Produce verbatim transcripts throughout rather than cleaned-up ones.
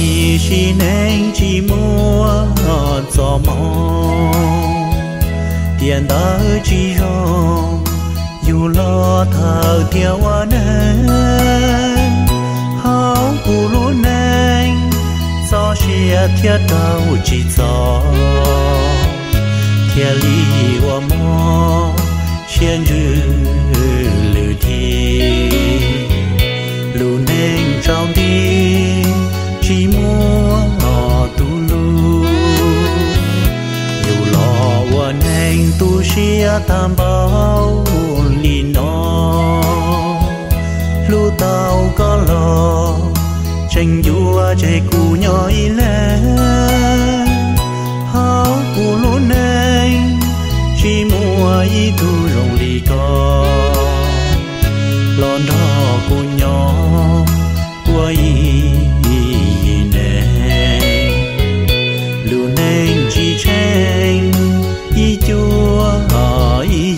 y chỉ nên chỉ mua cho mong tiền đó chỉ rong dù lo thở theo nên háo cụ luôn nên gió chia thiết đâu chỉ gió thiên lý và mò trên rư lử thì lù nên trong đi chỉ mua họ tu lu dù lo và nên tu chia tam bao li nó lu tao có lo tranh vua chạy cù nhói lên háo cù lô nên chỉ mua ý tu rồng lì co lon đó cù nhỏ của ý nên lưu nên chỉ tranh ý chúa ý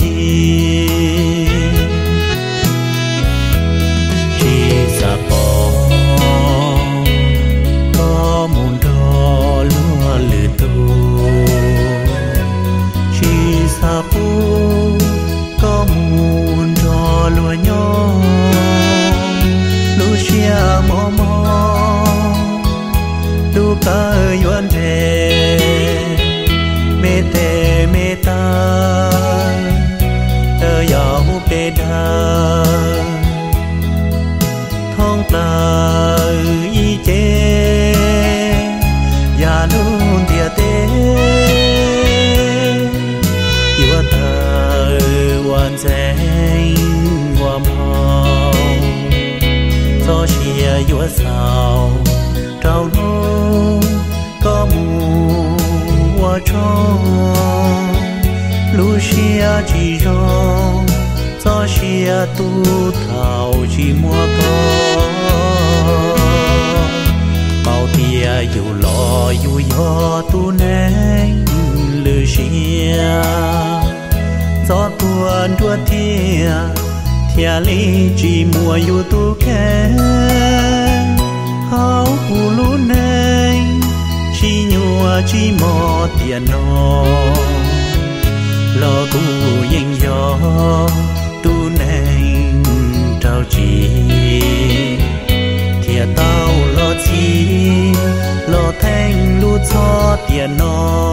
chỉ xa bỏ có muốn đó lúa lử tu chỉ xa pu có muốn đó lúa nhỏ lúa chia mò mò lúa cá yuan thế mê tê mê ta tơ giàu bê đa thông ta y chế ya luôn tia tê yêu ta hoàn thành hoàn hảo gió chia yêu sao trao nô có mù hoa tròn lúa chia chỉ rong gió chia tu thảo chỉ mua có bao tia dù lo dù gió tu nên lư chia gió tuôn đua tia thia lý chỉ mua dù tu kén háo cụ lú nên chỉ nhua chỉ mò tiền nó lo cụ yên gió tu nên trao chỉ thia tao lo chi lo thanh lu cho tiền nó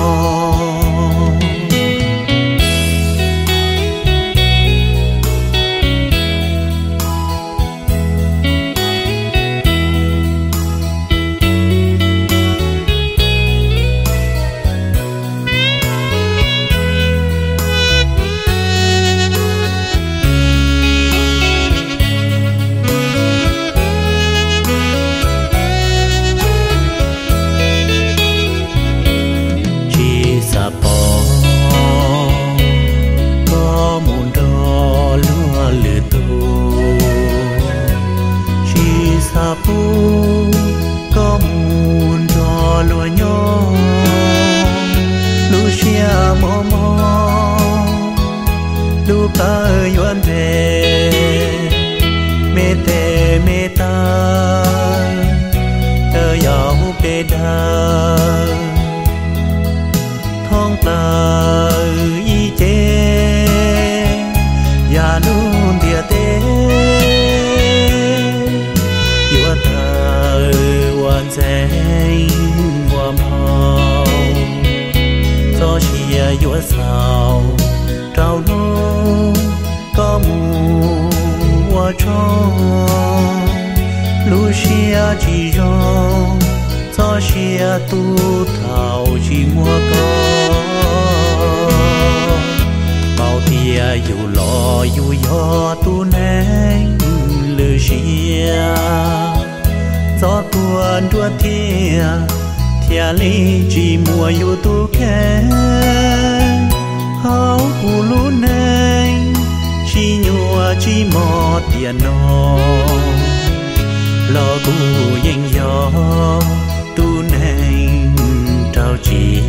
có muốn cho lúa nhỏ lúa chia mò mò lúa cá yuan về mê tê mê ta tơ giàu bê đa thông ta y chế ya luôn tia tê hoàn thành hoàn hảo gió chia yêu sao trao nô có mù hoa tròn lúa chia chỉ rong gió chia tu thảo chỉ mua có bao tia dù lo dù gió tu nên lư chia gió tuôn đua tia thia lý chỉ mua yêu tu kén háo cụ lú nên chỉ nhua chỉ mò tiền nó lo cụ yên gió tu nên trao chỉ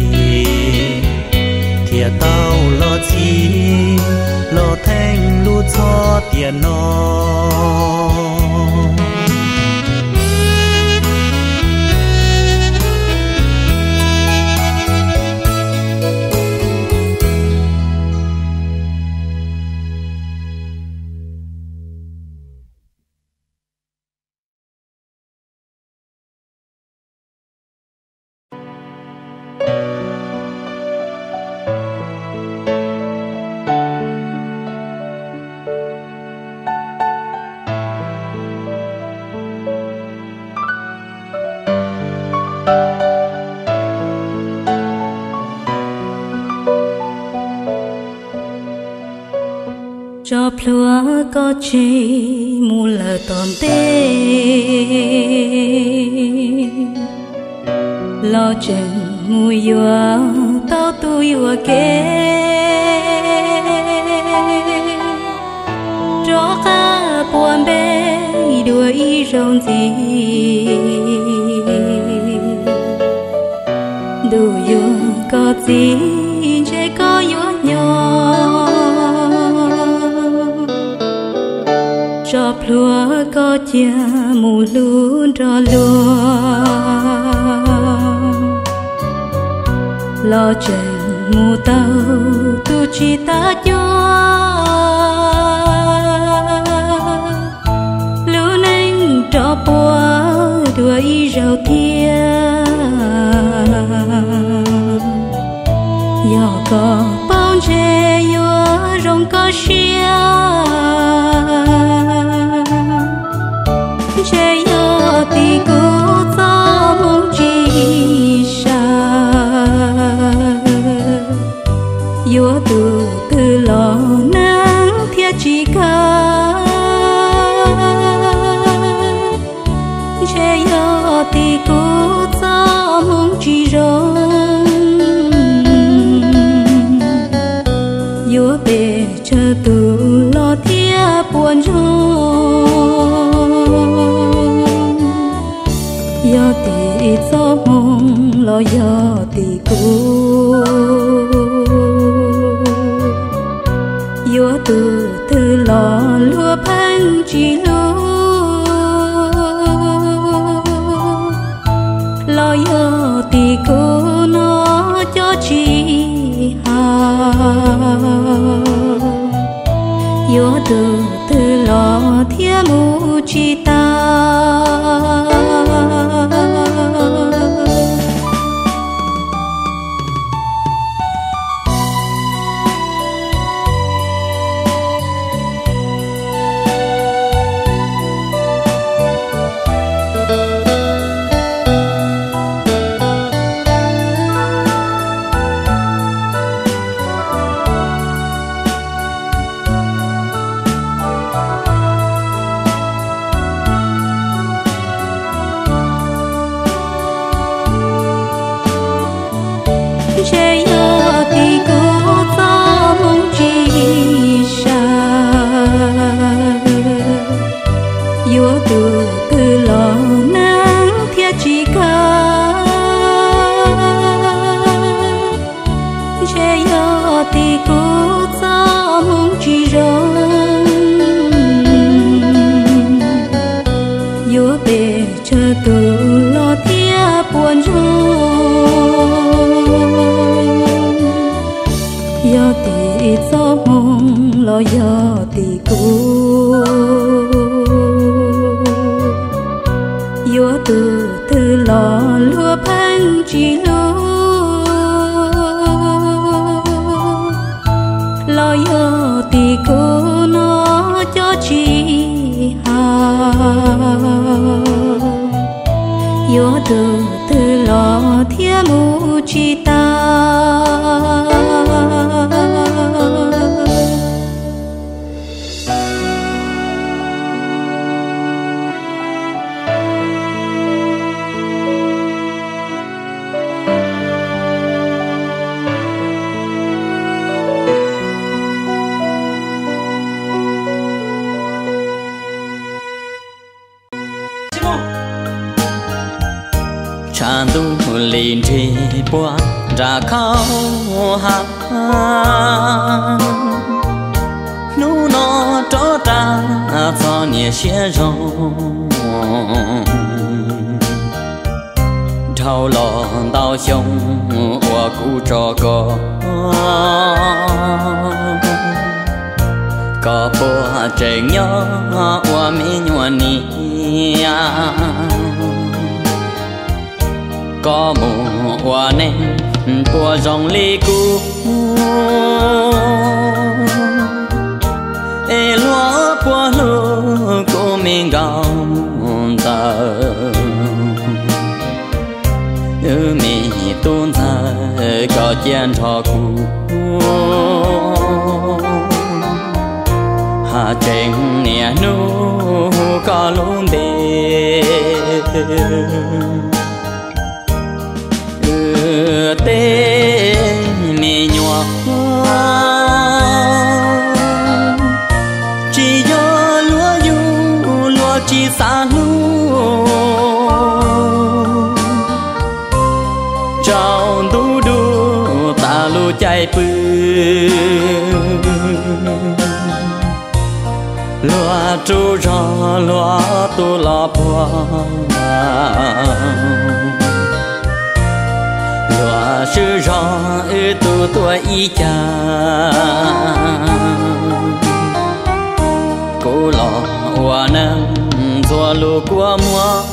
thia tao lo chi lo thanh lu cho tiền nó cho plua có chi mù lờ tòn tê lo chân mù yua tao tu yua kê cho ca buồn bê đùa y rong gì đủ yua có gì chỉ có yua nhỏ cho plua có chia mù luôn cho lúa lo chân mù tàu tu chỉ ta cho lúa nành cho bùa đuổi rau thiên giờ có bao che yua rong có xia che yo ti cô cho mong chi sa yo tu từ lo nắng thiết chi ca che yo ti cô cho mong chi rong yo be cho tu lo thiết buồn yo ti cho mong lo yo ti cô yo tu từ lo lúa phanh chi lúa lo yo ti cô nó cho chi hà yo tu từ lo thiên mu chi ta che yo ti cô cho mong chi sa yo tu từ lo nắng thiết chi ca che yo ti cô cho mong chi rong yo be cho tu lo thiết buồn yo ti cho mong lo yo ti cô yo tu từ lo lúa phanh chi lúa lo yo ti cô nó cho chi hà yo tu từ lo thiên mu chi ta chan tu lên trên bua ra khao ha nu nó cho ta cho nhẹ xe rong thâu lo đau sống của cụ trò có có bùa trẻ nhỏ của mi nhuận nia có mùa hoa nên của dòng ly cũ ê lúa của lúa của mình gạo tờ mi tuôn thơ có chén trò cũ hà trên nè nu có luôn bề tê mi nhỏ chỉ do lúa du lúa chỉ xa lúa trao đu đu ta lu chạy pư lúa trú rò lúa tu lò bùa lúa sư rò ư tu tua y cha cô lò hoa nâng gió lù của mùa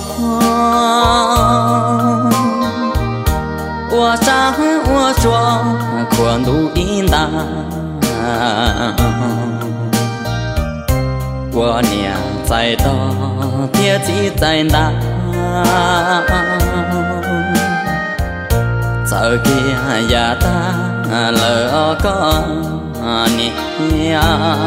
hoa sáng hoa chua khuôn đủ in ta hoa nhà tại to thiết chỉ tại ta sợ kia già ta lỡ có nè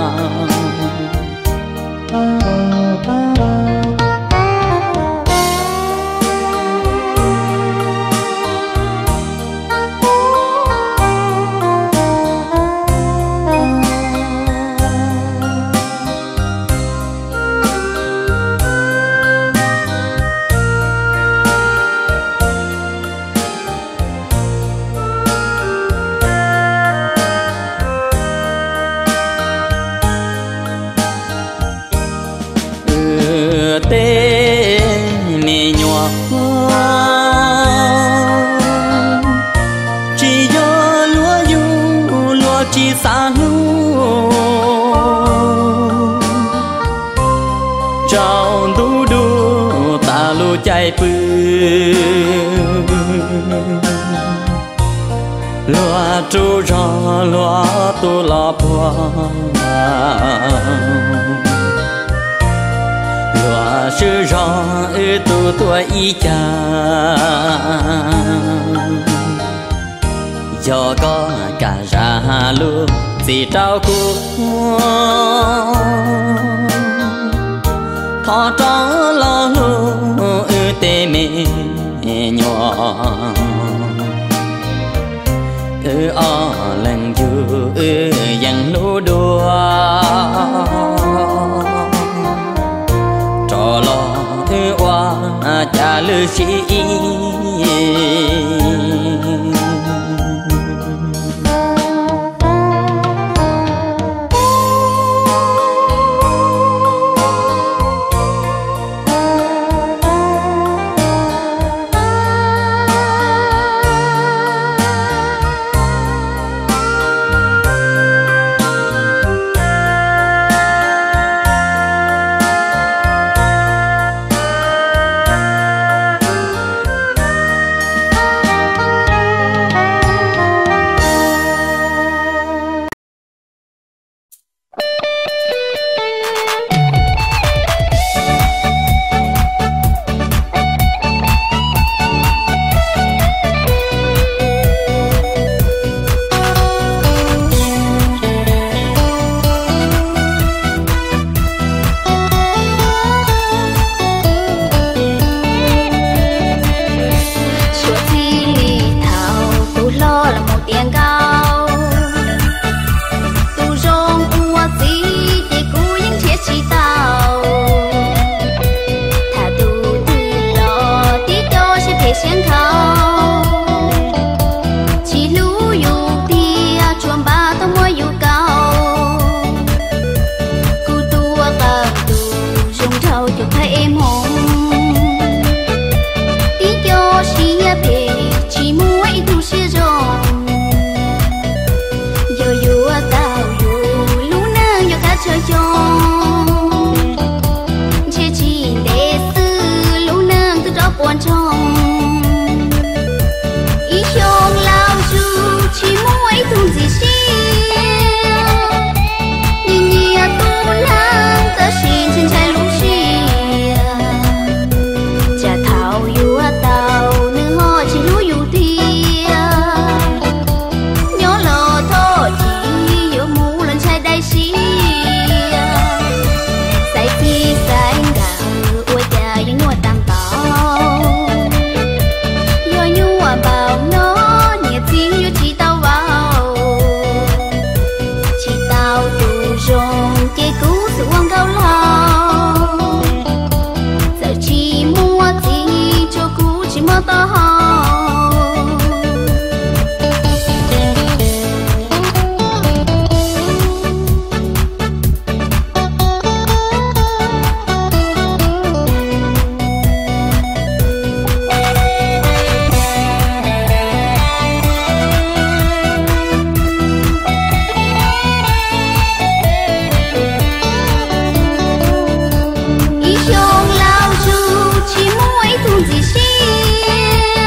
tê mi nhỏ chỉ do lúa du lúa chỉ xa lúa trao đu đu ta lu chạy pư lúa trú rò lúa tu lò bùa lúa sư rò ư tu tua y cha do có cả ra lu gì trao cu thọ trao lo lu ư tê mê nhỏ ư o lần du ư dần nu đua trò lo ư oa cha lư sĩ tao hò chỉ mỗi thu gì xin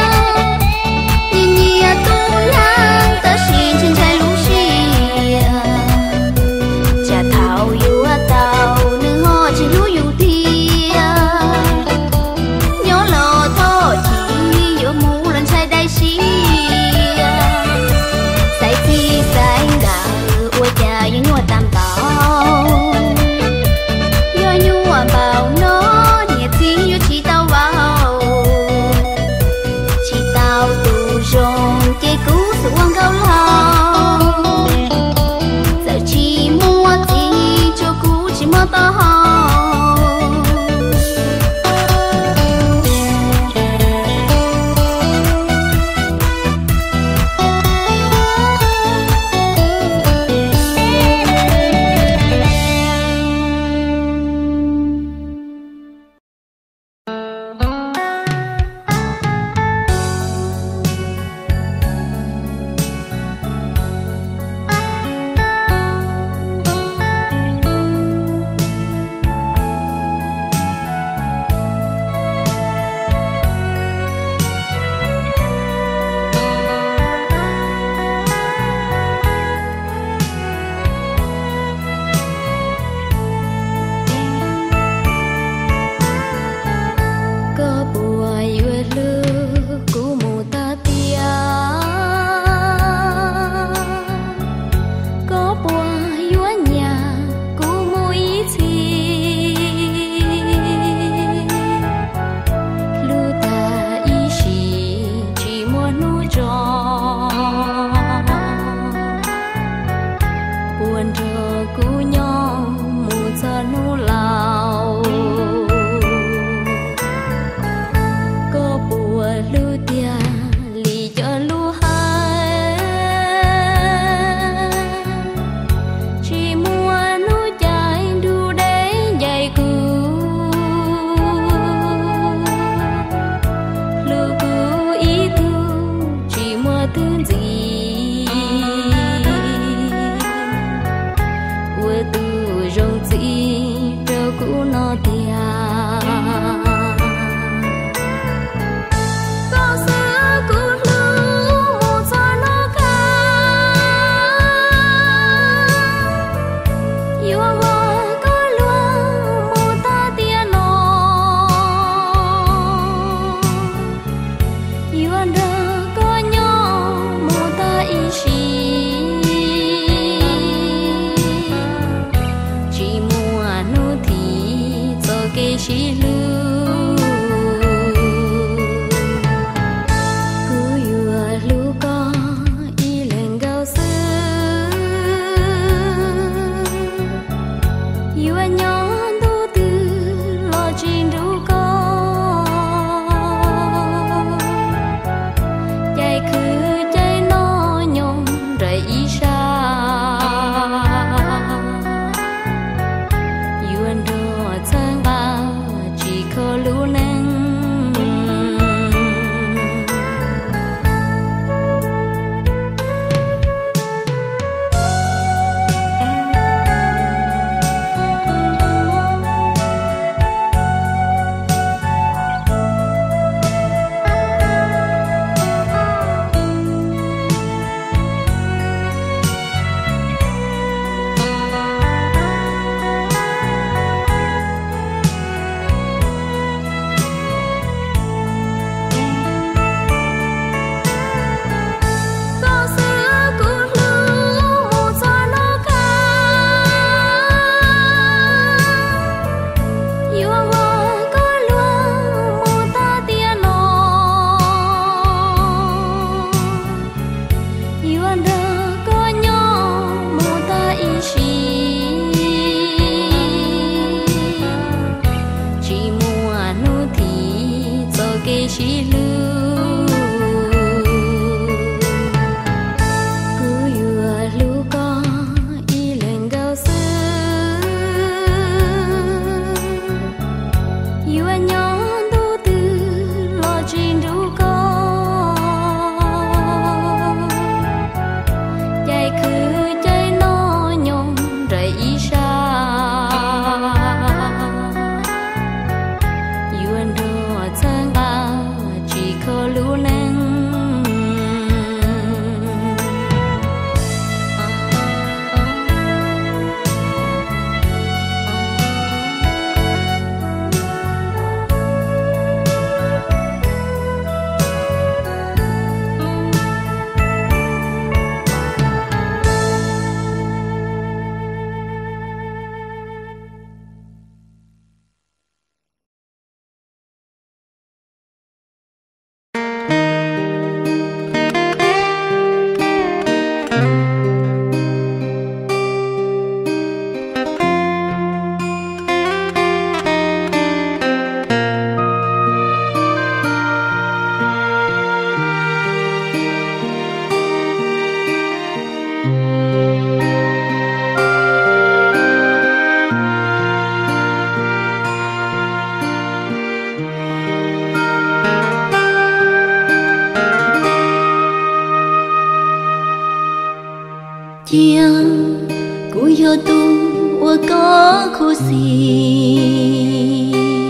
tiếng của yo tu wa có khu gì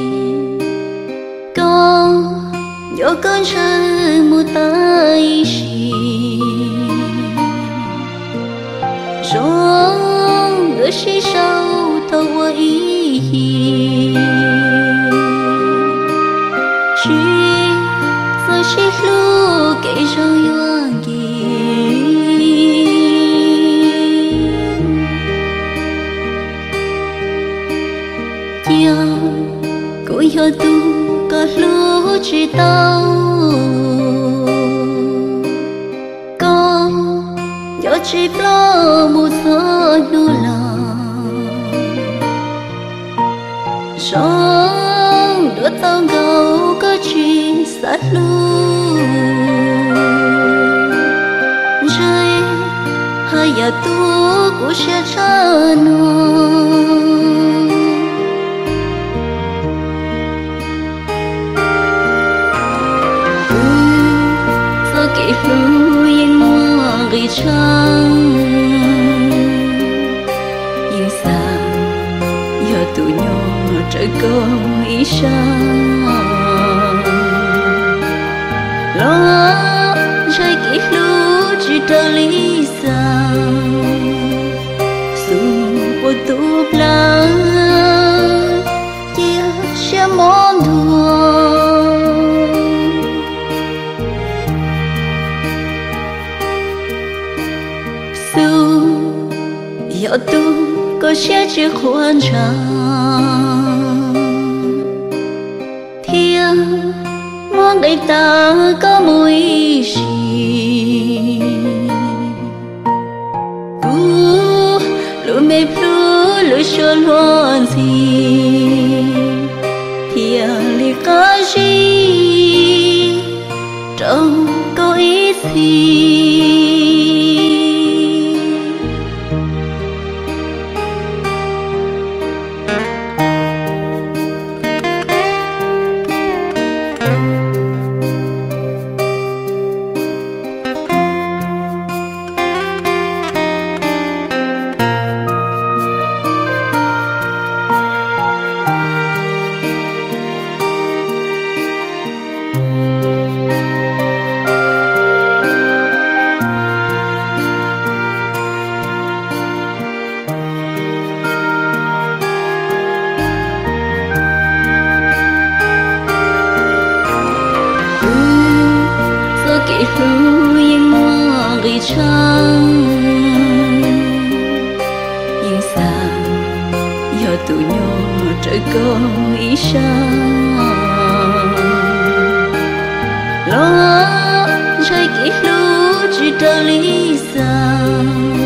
có yo con trai một tay gì rồi đôi khi sau tao wa ý chỉ giờ chỉ lu kể cho yo cô yo tu có lúa chỉ tao có yo chỉ lo một số nô la sống đôi tao gấu có chỉ sát lúa trời hay ya tu của sẽ cha nó lưu yên hoa ghi trăng yên xa giờ tụi nhỏ trời có ý sang lo trái kỹ lưu chỉ trở lý sang xuống của tụ la chia sẻ món đùa yo tu có sẽ chỉ khoan trăng thiên mong đầy ta có mùi gì tu lũ mê plu lũ cho loan gì thiên li có gì trong có ý gì lưu yên hoa ghi trăng yên xa giờ tụi nhỏ trời có ý sang lo trái kỹ lưu chỉ trở lý sang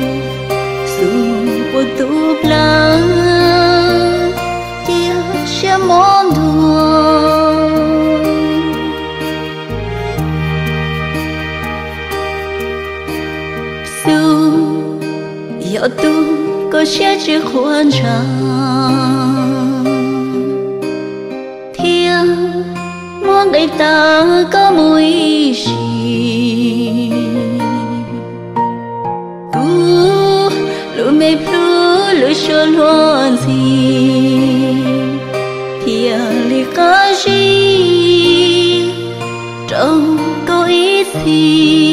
xuống của tụ la chia sẻ món đùa yo tu có sẽ chỉ khoan trăng thiên mong đầy ta có mùi gì tu lũ mê plu lũ cho loan gì thiên li có gì trong có ý gì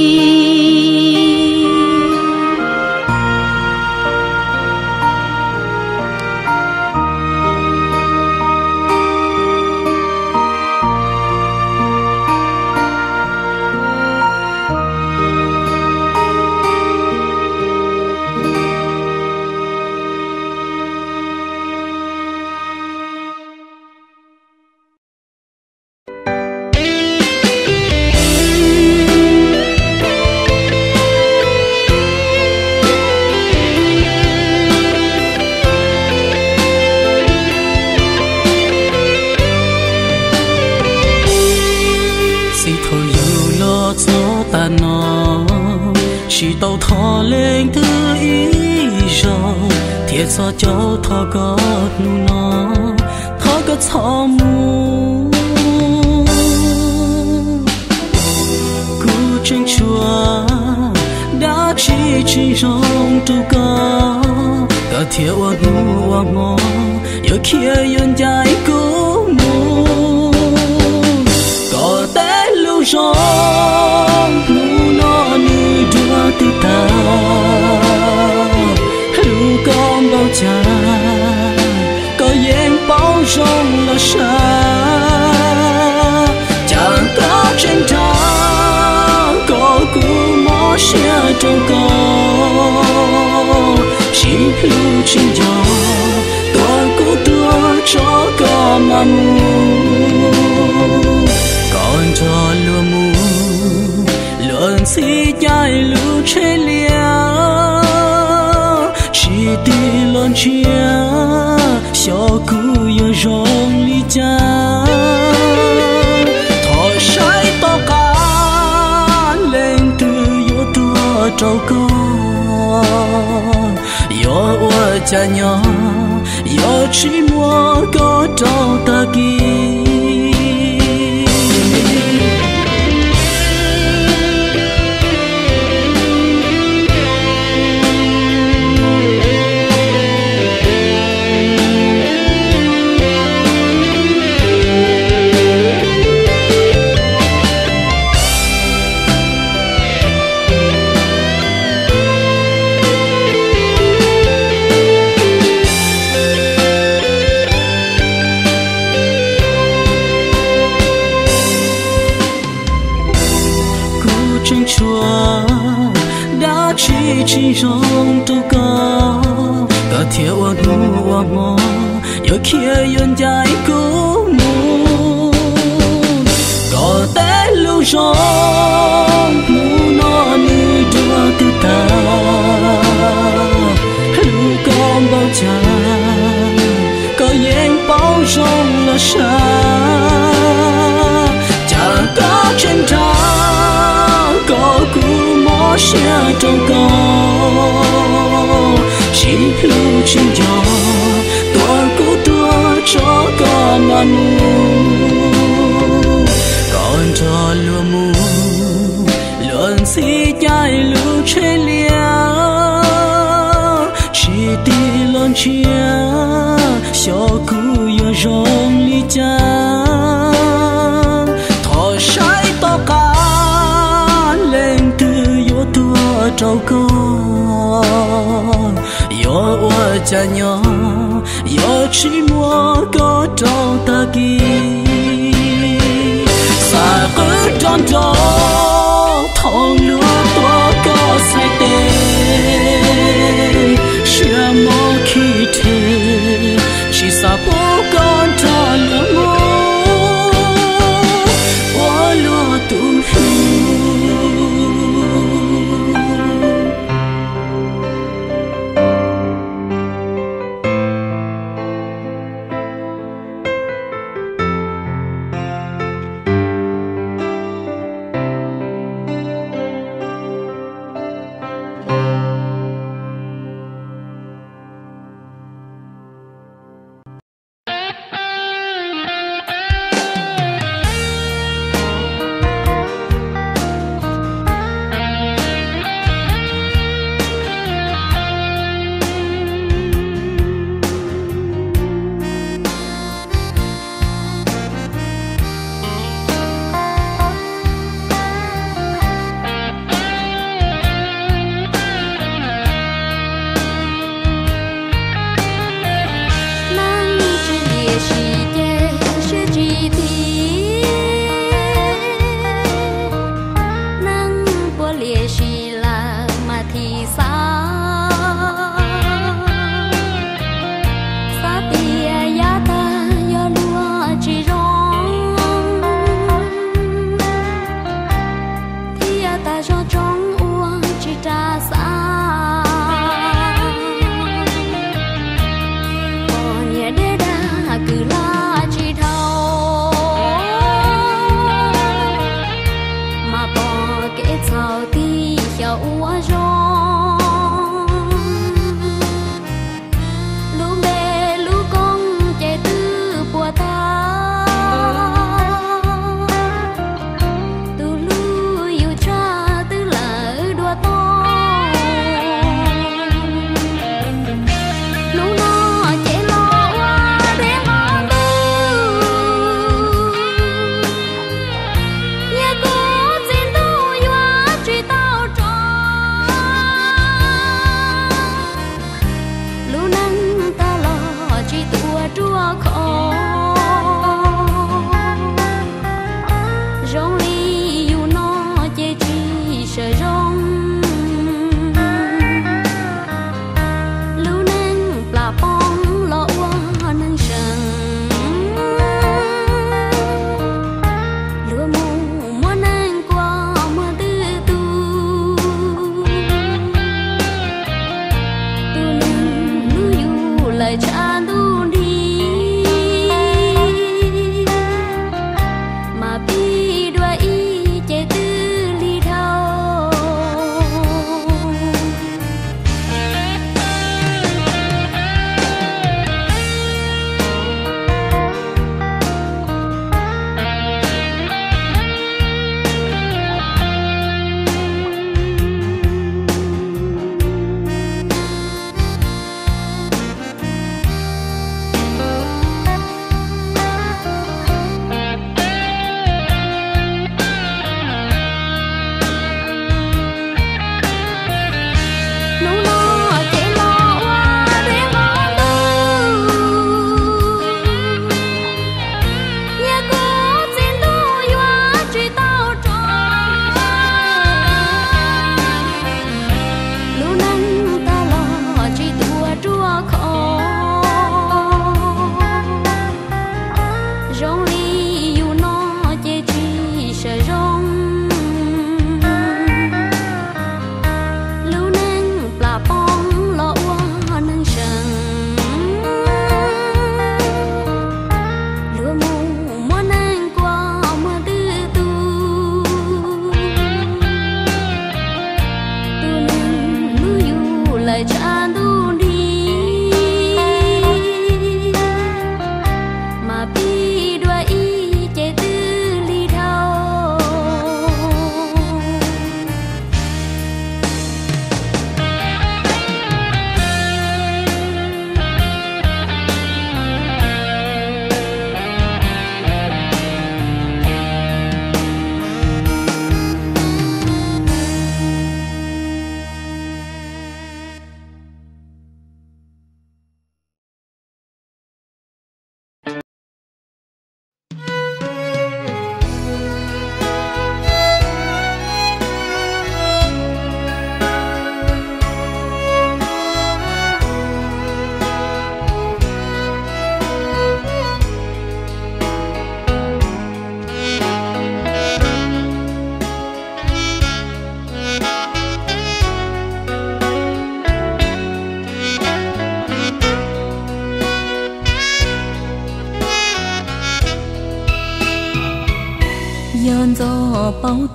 chỉ tàu thò lên từ ý rồi thiệt sao cháu thò gót nu nó thò gót thò mu cú chân chùa đã chỉ chỉ rong tu có cả thiếu nu wa ngõ yêu kia yon dài cố mu có té lưu rong nu nó như đua từ ta lưu con bao cha có yên bao rong là xa chẳng có trên ta có cú mó xe trong có chỉ lưu trên gió tôi cố tua cho có mà mù còn cho lúa mù lợn xí chạy lưu trên lia chỉ đi lon chia cho cú yêu rong ly cha thổi say to cá lên từ yêu tua trâu con yo ua cha nhỏ yo chỉ mua có trâu ta kia chỉ rong tu có cả thiếu nu wa ngõ yêu kia yon dài cố mu có té lưu rong mu nó như đua từ ta lưu con bao cha có yên bao rong là xa chẳng có trên ta có cú mó xe trong có chỉ lưu trên gió tôi cố tua cho có mà mù còn cho lúa mù lợn xí chạy lưu trên lia chỉ đi lon chia cho cú yêu rong ly cha thổi say to cá lên từ yêu tua trâu con yo ua cha nhỏ yo chỉ mua có trâu ta kia xa cứ tròn trò thong lúa tua có sai tê xưa mô khi thế chỉ xa bố con trò lúa ngô ua lúa tu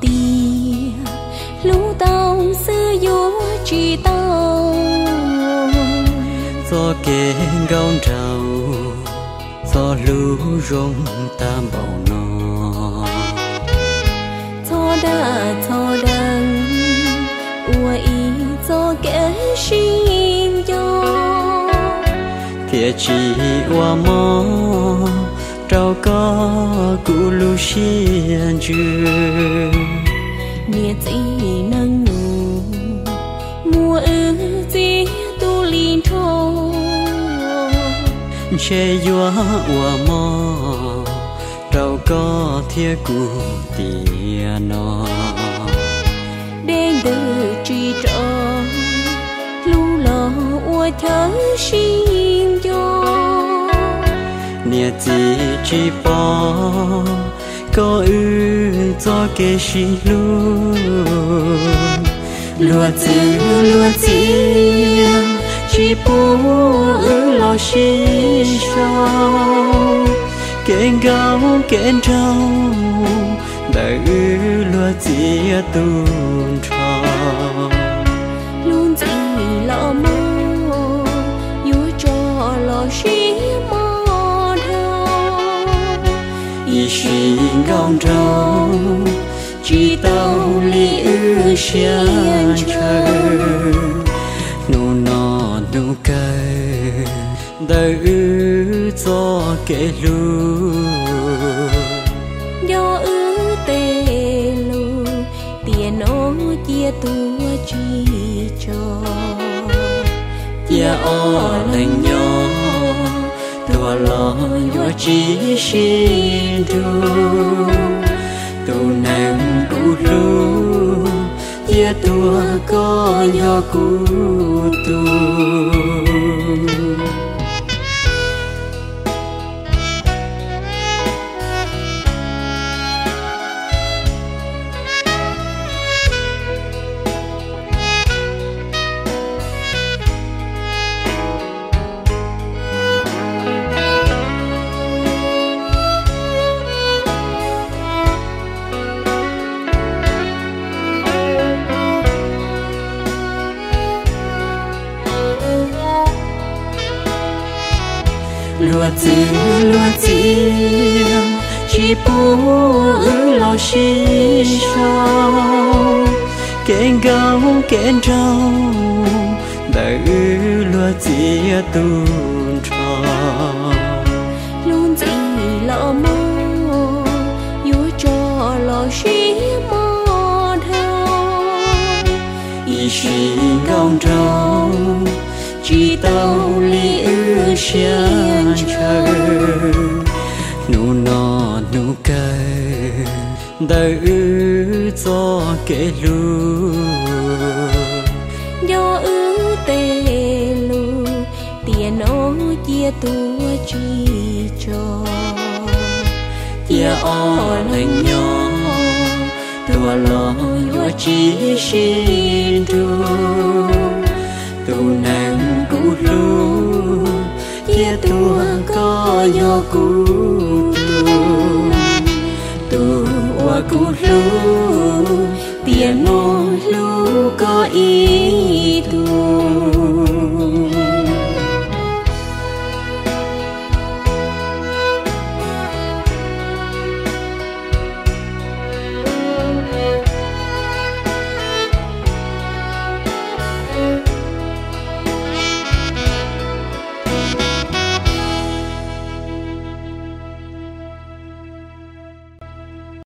tia lũ tàu xưa vô chỉ tàu gió kề gao trào gió lũ rong tam bầu nọ cho đã cho đằng ua ý cho kẻ xin cho thiệt chỉ qua mò trao có cụ lu xiên chưa nia chỉ nâng nụ mùa ư chỉ tu linh trâu che yua qua mò trao có thiệt cụ tiền nọ đến từ chỉ tròn lu lò ua thở xin cho nia chỉ chỉ bỏ có ư cho kê xí lu lúa chỉ lúa chỉ chỉ bố ư lo xí sao kén gạo kén trâu đời ư lúa chỉ tuôn trào luôn chỉ lo mơ yêu cho lo xí mơ thao y xí gạo trâu chỉ tao li ư xiên trời nụ nọ nụ cây đời ư cho kể lu do ư tê lu tiền ô chia tua chi cho chia o lành nhỏ tua lo yo chi xin du tu nàng cu lu chia tua có yo cu tu lúa chỉ lúa chỉ chỉ bố ư lo xí sao kén gạo kén trâu đời ư lúa chỉ tuôn trào luôn chỉ lo mơ yêu cho lo xí mơ thao y xí gạo trâu chỉ tao li ư xiên trời nụ nọ nụ cây đời ư cho kể lu do ư tê lu tiền ô chia tua chi cho chia o lành nhỏ tua lo yo chi xin du tu nàng cu lu chia tua có yo cu tu tu wa cu lu tiền ô lu có ý